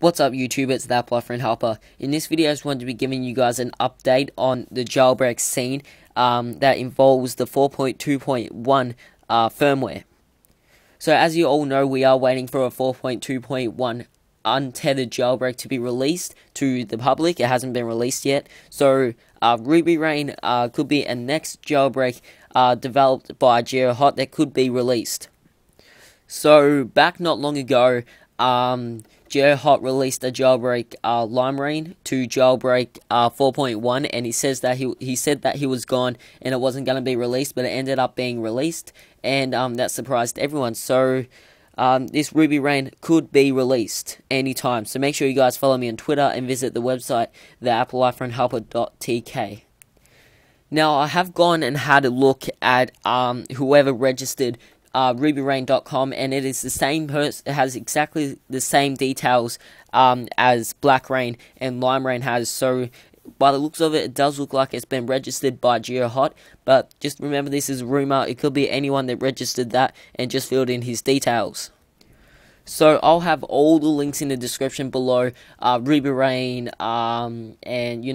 What's up YouTube, it's theappleiphonehelper. In this video I just wanted to be giving you guys an update on the jailbreak scene that involves the 4.2.1 firmware. So as you all know, we are waiting for a 4.2.1 untethered jailbreak to be released to the public. It hasn't been released yet. So RubyRa1n could be a next jailbreak developed by geohot that could be released. So back not long ago, geohot released a jailbreak RubyRa1n to jailbreak 4.1, and he said that he was gone and it wasn't going to be released, but it ended up being released, and that surprised everyone. So this RubyRa1n could be released anytime. So make sure you guys follow me on Twitter and visit the website theappleiphonehelper.tk. Now I have gone and had a look at whoever registered RubyRa1n.com, and it is the same person. It has exactly the same details as BlackRa1n and LimeRa1n has. So by the looks of it, it does look like it's been registered by geohot, but just remember, this is a rumor. It could be anyone that registered that and just filled in his details. So I'll have all the links in the description below. RubyRa1n and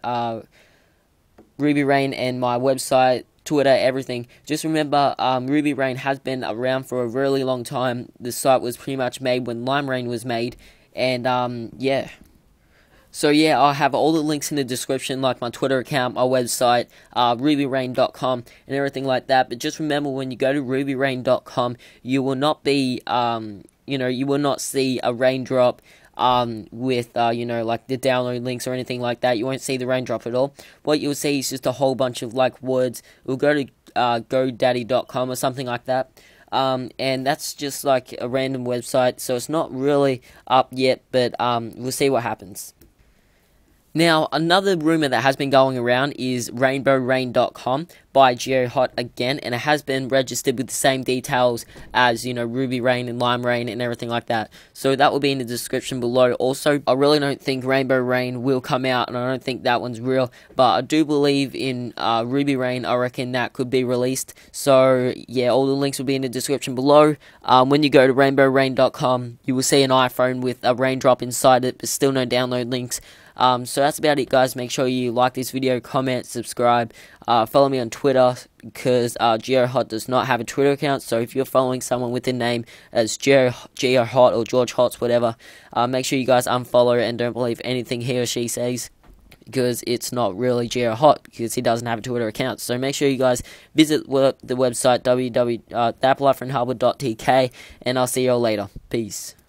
RubyRa1n and my website, Twitter, everything. Just remember, RubyRa1n has been around for a really long time. The site was pretty much made when LimeRa1n was made, and yeah. So yeah, I'll have all the links in the description, like my Twitter account, my website, RubyRa1n.com, and everything like that. But just remember, when you go to RubyRa1n.com, you will not be, you will not see a raindrop with like the download links or anything like that. You won't see the raindrop at all. What you'll see is just a whole bunch of like words. We'll go to GoDaddy.com or something like that, and that's just like a random website, so it's not really up yet, but we'll see what happens. Now, another rumor that has been going around is RainbowRa1n.com by geohot again, and it has been registered with the same details as, RubyRa1n and LimeRa1n and everything like that. So that will be in the description below. Also, I really don't think RainbowRa1n will come out, and I don't think that one's real, but I do believe in RubyRa1n. I reckon that could be released. So yeah, all the links will be in the description below. When you go to RainbowRa1n.com, you will see an iPhone with a raindrop inside it, but still no download links. So that's about it, guys. Make sure you like this video, comment, subscribe, follow me on Twitter, because geohot does not have a Twitter account. So if you're following someone with a name as geohot or George Hots, whatever, make sure you guys unfollow and don't believe anything he or she says, because it's not really geohot, because he doesn't have a Twitter account. So make sure you guys visit the website www.theappleiphonehelper.tk, and I'll see you all later. Peace.